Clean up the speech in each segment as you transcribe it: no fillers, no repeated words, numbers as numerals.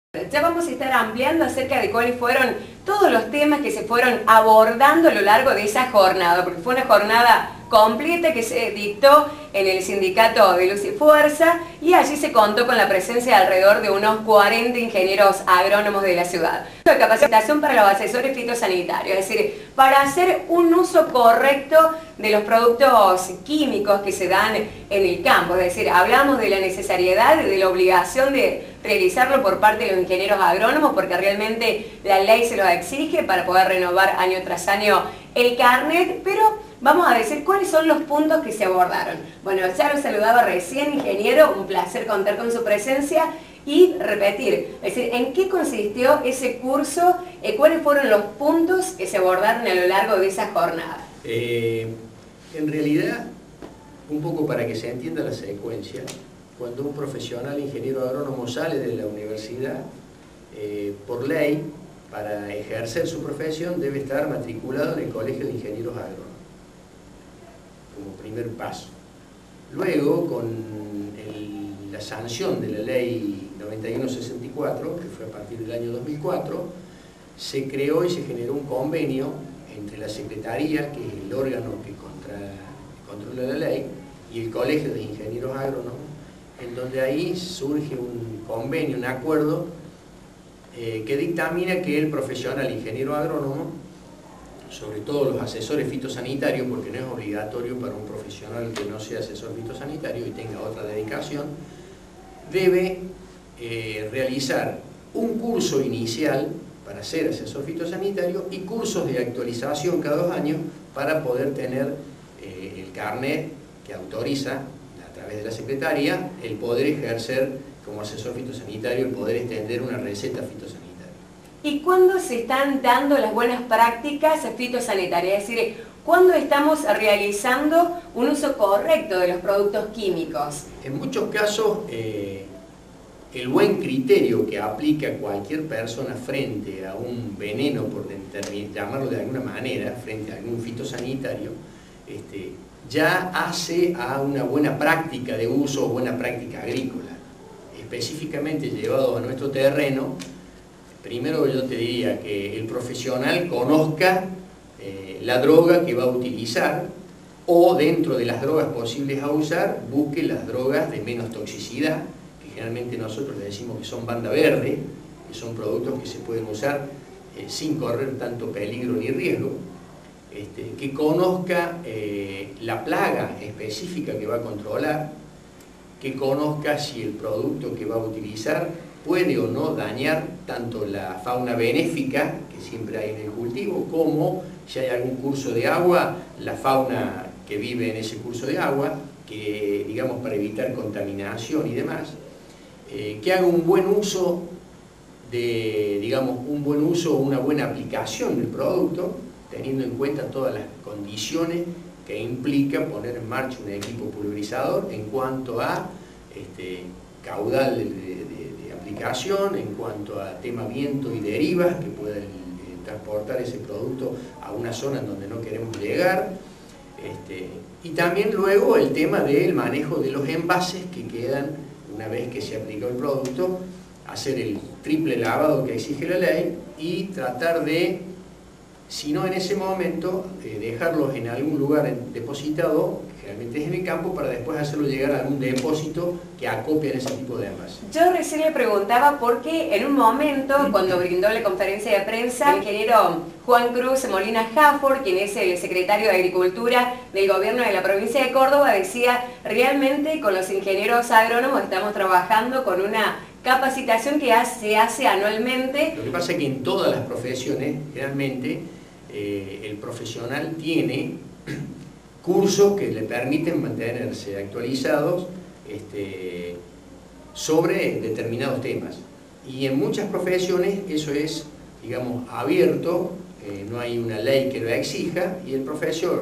Ya vamos a estar ampliando acerca de cuáles fueron todos los temas que se fueron abordando a lo largo de esa jornada, porque fue una jornada completa que se dictó en el sindicato de Luz y Fuerza, y allí se contó con la presencia de alrededor de unos 40 ingenieros agrónomos de la ciudad. De capacitación para los asesores fitosanitarios, es decir, para hacer un uso correcto de los productos químicos que se dan en el campo. Es decir, hablamos de la necesariedad, de la obligación de realizarlo por parte de los ingenieros agrónomos, porque realmente la ley se los exige para poder renovar año tras año el carnet, pero vamos a decir cuáles son los puntos que se abordaron. Bueno, ya lo saludaba recién, ingeniero, un placer contar con su presencia y repetir, es decir, ¿en qué consistió ese curso? ¿Cuáles fueron los puntos que se abordaron a lo largo de esa jornada? En realidad, un poco para que se entienda la secuencia, cuando un profesional ingeniero agrónomo sale de la universidad, por ley, para ejercer su profesión debe estar matriculado en el Colegio de Ingenieros Agrónomos, como primer paso. Luego, con la sanción de la ley 9164, que fue a partir del año 2004, se creó y se generó un convenio entre la Secretaría, que es el órgano que controla la ley, y el Colegio de Ingenieros Agrónomos, en donde ahí surge un convenio, un acuerdo, que dictamina que el profesional ingeniero agrónomo, sobre todo los asesores fitosanitarios, porque no es obligatorio para un profesional que no sea asesor fitosanitario y tenga otra dedicación, debe realizar un curso inicial para ser asesor fitosanitario y cursos de actualización cada 2 años para poder tener el carnet que autoriza, a través de la Secretaría, el poder ejercer como asesor fitosanitario, el poder extender una receta fitosanitaria. ¿Y cuándo se están dando las buenas prácticas fitosanitarias? Es decir, ¿cuándo estamos realizando un uso correcto de los productos químicos? En muchos casos, el buen criterio que aplica cualquier persona frente a un veneno, por llamarlo de alguna manera, frente a algún fitosanitario, ya hace a una buena práctica de uso o buena práctica agrícola. Específicamente llevado a nuestro terreno, primero yo te diría que el profesional conozca la droga que va a utilizar, o dentro de las drogas posibles a usar, busque las drogas de menos toxicidad, que generalmente nosotros le decimos que son banda verde, que son productos que se pueden usar sin correr tanto peligro ni riesgo, que conozca la plaga específica que va a controlar, que conozca si el producto que va a utilizar puede o no dañar tanto la fauna benéfica, que siempre hay en el cultivo, como si hay algún curso de agua, la fauna que vive en ese curso de agua, que, digamos, para evitar contaminación y demás, que haga un buen uso o una buena aplicación del producto, teniendo en cuenta todas las condiciones que implica poner en marcha un equipo pulverizador en cuanto a caudal de aplicación, en cuanto a tema viento y derivas que puedan transportar ese producto a una zona en donde no queremos llegar, y también luego el tema del manejo de los envases que quedan una vez que se aplicó el producto, hacer el triple lavado que exige la ley y tratar de, si no en ese momento, dejarlos en algún lugar depositado, generalmente es en el campo, para después hacerlo llegar a algún depósito que acopie en ese tipo de envases. Yo recién le preguntaba porque en un momento, cuando brindó la conferencia de prensa, el ingeniero Juan Cruz Molina Jafford, quien es el secretario de Agricultura del gobierno de la provincia de Córdoba, decía, realmente con los ingenieros agrónomos estamos trabajando con una capacitación que se hace anualmente. Lo que pasa es que en todas las profesiones, realmente, el profesional tiene cursos que le permiten mantenerse actualizados sobre determinados temas. Y en muchas profesiones eso es, digamos, abierto, no hay una ley que lo exija, y el profesional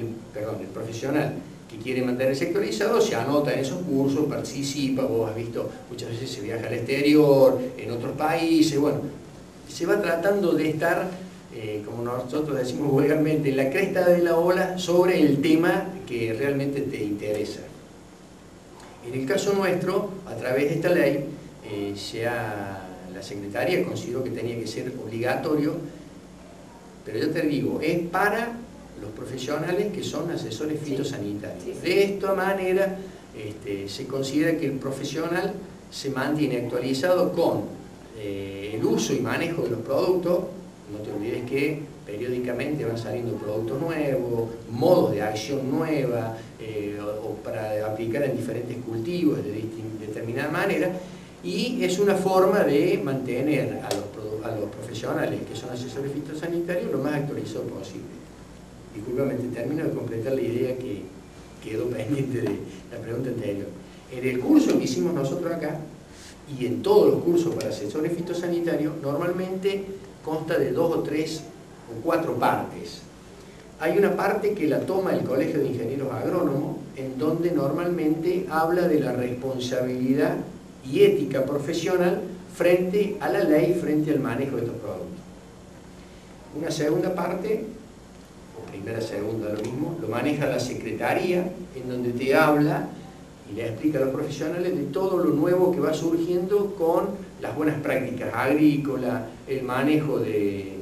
que quiere mantenerse actualizado se anota en esos cursos, participa. Vos has visto, muchas veces se viaja al exterior, en otros países, bueno, se va tratando de estar, como nosotros decimos vulgarmente, en la cresta de la ola sobre el tema que realmente te interesa. En el caso nuestro, a través de esta ley, la Secretaría consideró que tenía que ser obligatorio, pero yo te digo, es para los profesionales que son asesores fitosanitarios. Sí, sí. De esta manera se considera que el profesional se mantiene actualizado con el uso y manejo de los productos. No te olvides que periódicamente van saliendo productos nuevos, modos de acción nueva, o para aplicar en diferentes cultivos de determinada manera, y es una forma de mantener a los profesionales que son asesores fitosanitarios lo más actualizados posible. Discúlpame, termino de completar la idea que quedó pendiente de la pregunta anterior. En el curso que hicimos nosotros acá, y en todos los cursos para asesores fitosanitarios, normalmente consta de 2 o 3 o 4 partes. Hay una parte que la toma el Colegio de Ingenieros Agrónomos, en donde normalmente habla de la responsabilidad y ética profesional frente a la ley, frente al manejo de estos productos. Una segunda parte, o primera, segunda, lo mismo, lo maneja la Secretaría, en donde te habla y le explica a los profesionales de todo lo nuevo que va surgiendo con las buenas prácticas agrícolas, el manejo de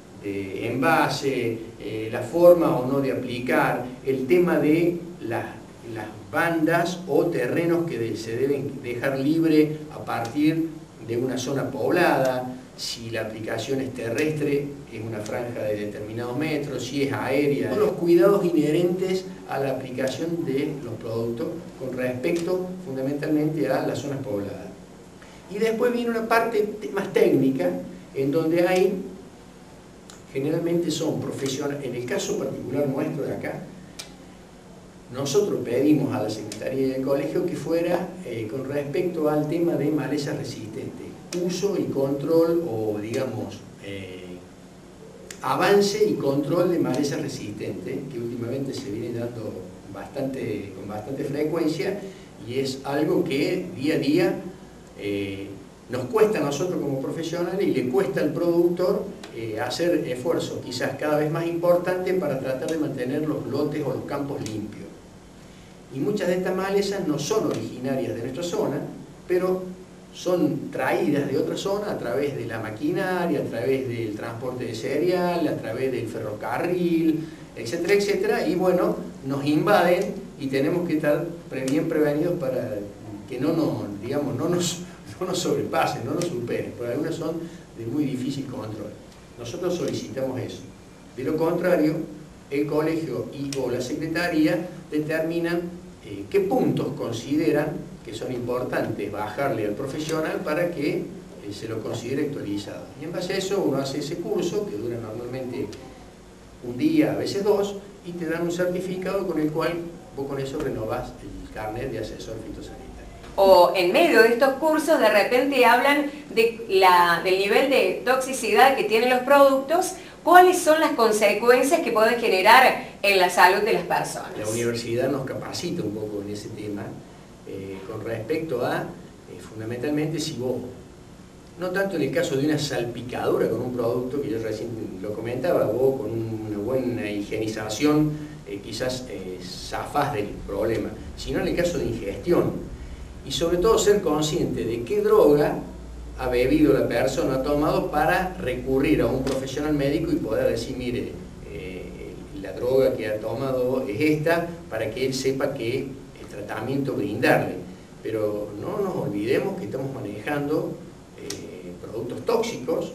envase, la forma o no de aplicar, el tema de las bandas o terrenos que se deben dejar libre a partir de una zona poblada, si la aplicación es terrestre, es una franja de determinados metros, si es aérea, todos los cuidados inherentes a la aplicación de los productos con respecto fundamentalmente a las zonas pobladas. Y después viene una parte más técnica, en donde hay, generalmente son profesionales, en el caso particular nuestro de acá, nosotros pedimos a la Secretaría del Colegio que fuera con respecto al tema de malezas resistentes, uso y control, o digamos, avance y control de malezas resistentes, que últimamente se viene dando con bastante frecuencia, y es algo que día a día nos cuesta a nosotros como profesionales y le cuesta al productor hacer esfuerzos quizás cada vez más importantes para tratar de mantener los lotes o los campos limpios. Y muchas de estas malezas no son originarias de nuestra zona, pero son traídas de otra zona a través de la maquinaria, a través del transporte de cereal, a través del ferrocarril, etcétera, etcétera, y bueno, nos invaden y tenemos que estar bien prevenidos para que no nos sobrepasen, no nos superen, porque algunas son de muy difícil control. Nosotros solicitamos eso. De lo contrario, el colegio o la secretaría determinan qué puntos consideran que son importantes bajarle al profesional para que se lo considere actualizado. Y en base a eso uno hace ese curso, que dura normalmente un día, a veces 2, y te dan un certificado con el cual vos con eso renovás el carnet de asesor fitosanitario. O en medio de estos cursos de repente hablan del nivel de toxicidad que tienen los productos. ¿Cuáles son las consecuencias que pueden generar en la salud de las personas? La universidad nos capacita un poco en ese tema, con respecto a, fundamentalmente, si vos, no tanto en el caso de una salpicadura con un producto, que yo recién lo comentaba, vos con una buena higienización quizás zafás del problema, sino en el caso de ingestión. Y sobre todo ser consciente de qué droga ha bebido la persona, ha tomado, para recurrir a un profesional médico y poder decir, mire, la droga que ha tomado es esta, para que él sepa qué tratamiento brindarle. Pero no nos olvidemos que estamos manejando productos tóxicos,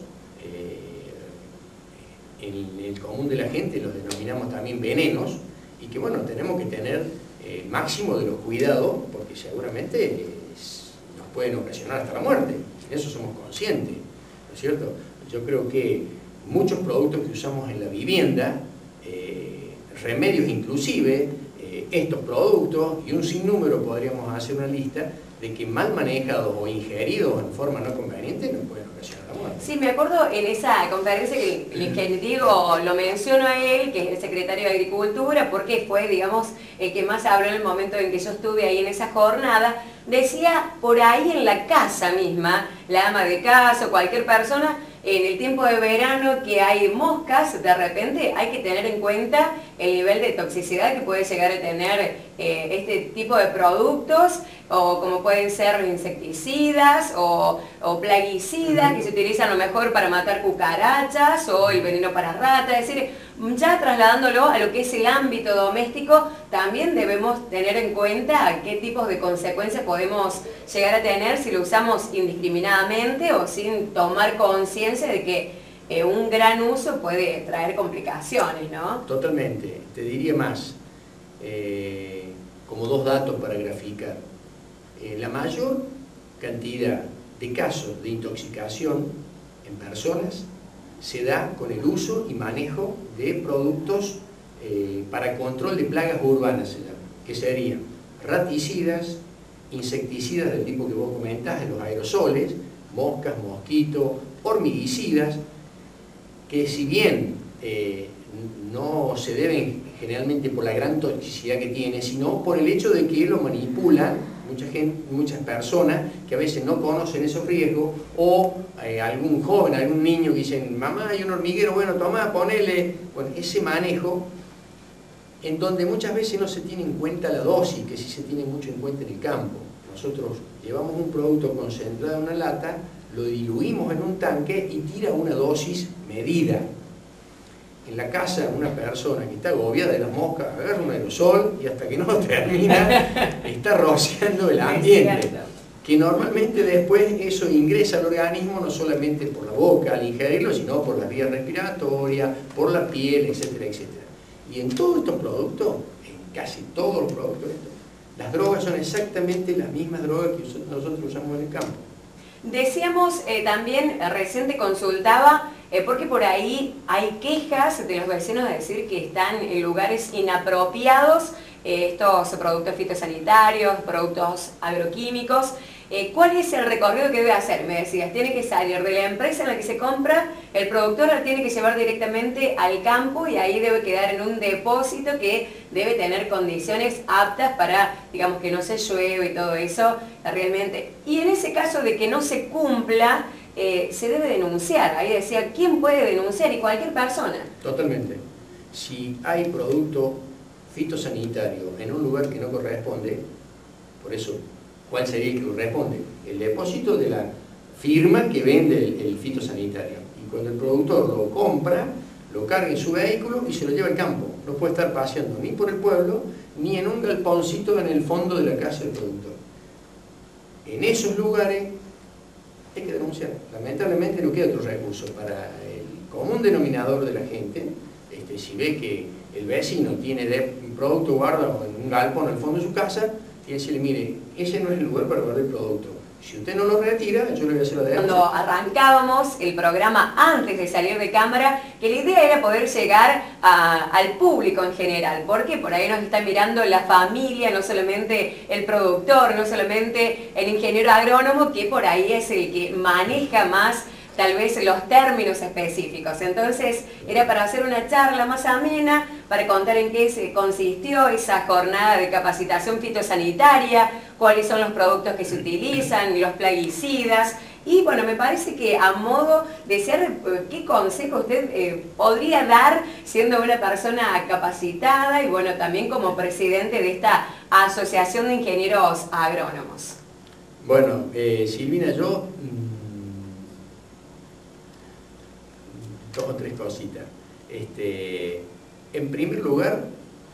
en el común de la gente los denominamos también venenos, y que bueno, tenemos que tener máximo de los cuidados, porque seguramente nos pueden ocasionar hasta la muerte. De eso somos conscientes, ¿no es cierto? Yo creo que muchos productos que usamos en la vivienda, remedios inclusive, estos productos y un sinnúmero, podríamos hacer una lista, de que mal manejados o ingeridos en forma no conveniente nos pueden ocasionar la muerte. Sí, me acuerdo en esa conferencia que Diego lo mencionó a él, que es el secretario de Agricultura, porque fue, digamos, el que más habló en el momento en que yo estuve ahí en esa jornada, decía por ahí en la casa misma, la ama de casa o cualquier persona, en el tiempo de verano que hay moscas, de repente hay que tener en cuenta el nivel de toxicidad que puede llegar a tener este tipo de productos, o como pueden ser insecticidas o plaguicidas que se utilizan a lo mejor para matar cucarachas, o el veneno para ratas. Es decir, ya trasladándolo a lo que es el ámbito doméstico, también debemos tener en cuenta qué tipos de consecuencias podemos llegar a tener si lo usamos indiscriminadamente o sin tomar conciencia de que un gran uso puede traer complicaciones, ¿no? Totalmente. Te diría más, como dos datos para graficar. La mayor cantidad de casos de intoxicación en personas se da con el uso y manejo de productos para control de plagas urbanas, se llama, que serían raticidas, insecticidas del tipo que vos comentás, los aerosoles, moscas, mosquitos, hormiguicidas, que si bien no se deben generalmente por la gran toxicidad que tiene, sino por el hecho de que lo manipulan muchas personas que a veces no conocen esos riesgos, o algún joven, algún niño que dicen, mamá, hay un hormiguero, bueno, toma, ponele, bueno, ese manejo, en donde muchas veces no se tiene en cuenta la dosis, que sí se tiene mucho en cuenta en el campo. Nosotros llevamos un producto concentrado en una lata, lo diluimos en un tanque y tira una dosis medida. En la casa, una persona que está agobiada de las moscas agarra un aerosol y hasta que no termina está rociando el ambiente, que normalmente después eso ingresa al organismo no solamente por la boca al ingerirlo, sino por las vías respiratorias, por la piel, etcétera, etcétera. Y en todos estos productos, en casi todos los productos, las drogas son exactamente las mismas drogas que nosotros usamos en el campo. Decíamos también, recién te consultaba, porque por ahí hay quejas de los vecinos de decir que están en lugares inapropiados estos productos fitosanitarios, productos agroquímicos. ¿Cuál es el recorrido que debe hacer? Me decías, tiene que salir de la empresa en la que se compra, el productor la tiene que llevar directamente al campo y ahí debe quedar en un depósito que debe tener condiciones aptas para, digamos, que no se llueve y todo eso realmente. Y en ese caso de que no se cumpla, se debe denunciar. Ahí decía, ¿quién puede denunciar? Y cualquier persona. Totalmente. Si hay producto fitosanitario en un lugar que no corresponde, por eso, ¿cuál sería el que corresponde? El depósito de la firma que vende el fitosanitario. Y cuando el productor lo compra, lo carga en su vehículo y se lo lleva al campo. No puede estar paseando ni por el pueblo, ni en un galponcito en el fondo de la casa del productor. En esos lugares hay que denunciar. Lamentablemente no queda otro recurso para el común denominador de la gente. Si ve que el vecino tiene un producto guardado en un galpón al fondo de su casa, y decirle, mire, ese no es el lugar para guardar el producto. Si usted no lo retira, yo le voy a hacer la denuncia. Cuando arrancábamos el programa antes de salir de cámara, que la idea era poder llegar al público en general, porque por ahí nos está mirando la familia, no solamente el productor, no solamente el ingeniero agrónomo, que por ahí es el que maneja más tal vez los términos específicos. Entonces era para hacer una charla más amena, para contar en qué se consistió esa jornada de capacitación fitosanitaria, cuáles son los productos que se utilizan, los plaguicidas. Y bueno, me parece que a modo de ser, ¿qué consejo usted podría dar siendo una persona capacitada y bueno, también como presidente de esta Asociación de Ingenieros Agrónomos? Bueno, Silvina, yo dos o tres cositas. En primer lugar,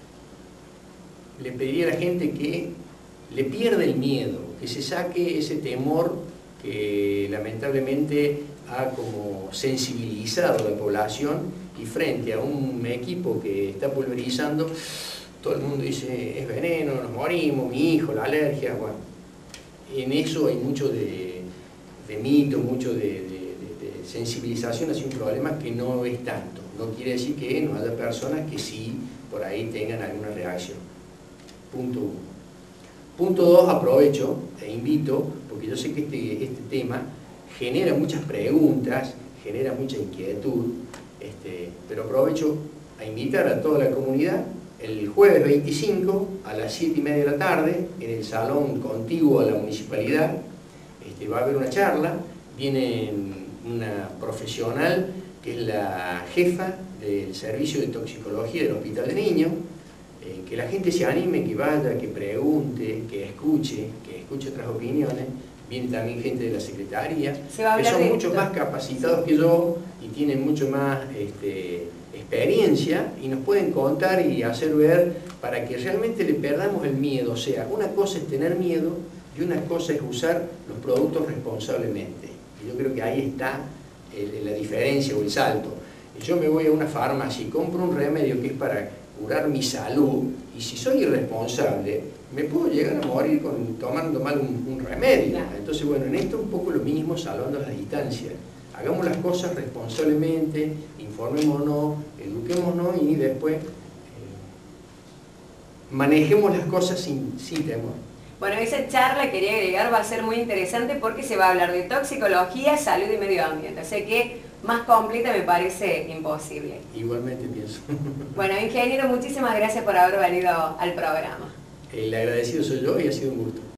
le pediría a la gente que le pierda el miedo, que se saque ese temor que lamentablemente ha como sensibilizado a la población, y frente a un equipo que está pulverizando, todo el mundo dice, es veneno, nos morimos, mi hijo, la alergia, bueno. En eso hay mucho de mito, mucho de sensibilización hacia un problema que no es tanto. No quiere decir que no haya personas que sí por ahí tengan alguna reacción. Punto 1. Punto 2, aprovecho e invito, porque yo sé que este tema genera muchas preguntas, genera mucha inquietud, pero aprovecho a invitar a toda la comunidad el jueves 25 a las 7:30 de la tarde en el salón contiguo a la municipalidad. Va a haber una charla viene una profesional que es la jefa del servicio de toxicología del Hospital de Niños, que la gente se anime, que vaya, que pregunte, que escuche otras opiniones. Viene también gente de la Secretaría, que son mucho más capacitados que yo y tienen mucho más experiencia y nos pueden contar y hacer ver para que realmente le perdamos el miedo. O sea, una cosa es tener miedo y una cosa es usar los productos responsablemente. Y yo creo que ahí está la diferencia o el salto. Yo me voy a una farmacia y compro un remedio que es para curar mi salud, y si soy irresponsable, me puedo llegar a morir tomando mal un remedio. Claro. Entonces, bueno, en esto un poco lo mismo, salvando las distancias. Hagamos las cosas responsablemente, informémonos, eduquémonos y después manejemos las cosas sin temor. Bueno, esa charla, quería agregar, va a ser muy interesante porque se va a hablar de toxicología, salud y medio ambiente. O sea que más completa me parece imposible. Igualmente pienso. Bueno, ingeniero, muchísimas gracias por haber venido al programa. El agradecido soy yo y ha sido un gusto.